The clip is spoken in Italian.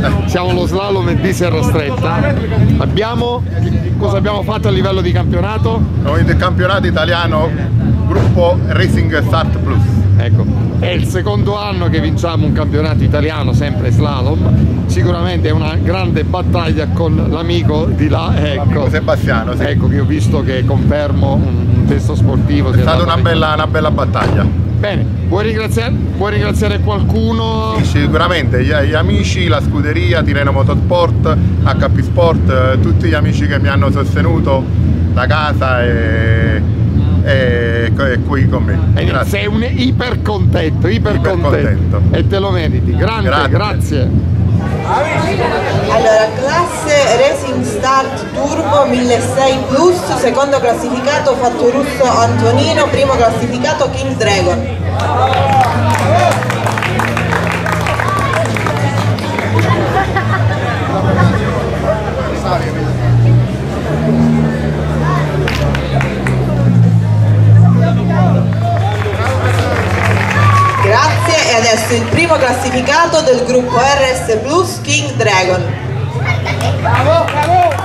siamo lo slalom di Serrastretta. Cosa abbiamo fatto a livello di campionato? Noi del campionato italiano gruppo Racing Start Plus. Ecco, è il secondo anno che vinciamo un campionato italiano, sempre slalom. Sicuramente è una grande battaglia con l'amico di là, ecco, Sebastiano, sì. Ecco, che ho visto che confermo un testo sportivo. È stata una bella battaglia. Bene, vuoi ringraziare qualcuno? Sicuramente gli amici, la scuderia, Tirreno Motorsport, HP Sport, tutti gli amici che mi hanno sostenuto da casa e qui con me. Sei un iper contento e te lo meriti. Grande, grazie. Allora, classe Racing Start Turbo 1600 Plus, secondo classificato Fattorusso Antonino, primo classificato King Dragon. Grazie, e adesso il primo classificato del gruppo RS Plus King Dragon. Bravo, bravo!